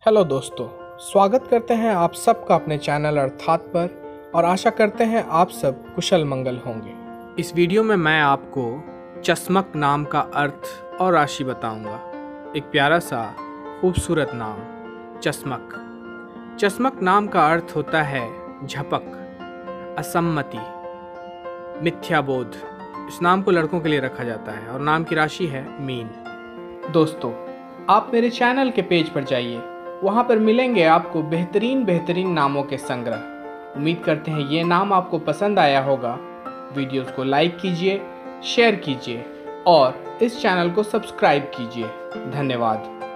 Hello दोस्तों, स्वागत करते हैं आप सबका अपने चैनल अर्थात पर और आशा करते हैं आप सब कुशल मंगल होंगे। इस वीडियो में मैं आपको चस्मक नाम का अर्थ और राशि बताऊंगा। एक प्यारा सा खूबसूरत नाम चस्मक। चस्मक नाम का अर्थ होता है झपक, असम्मति, मिथ्याबोध। इस नाम को लड़कों के लिए रखा जाता है और नाम की राशि है मीन। दोस्तों, आप मेरे चैनल के पेज पर जाइए, वहाँ पर मिलेंगे आपको बेहतरीन नामों के संग्रह। उम्मीद करते हैं ये नाम आपको पसंद आया होगा। वीडियोस को लाइक कीजिए, शेयर कीजिए और इस चैनल को सब्सक्राइब कीजिए। धन्यवाद।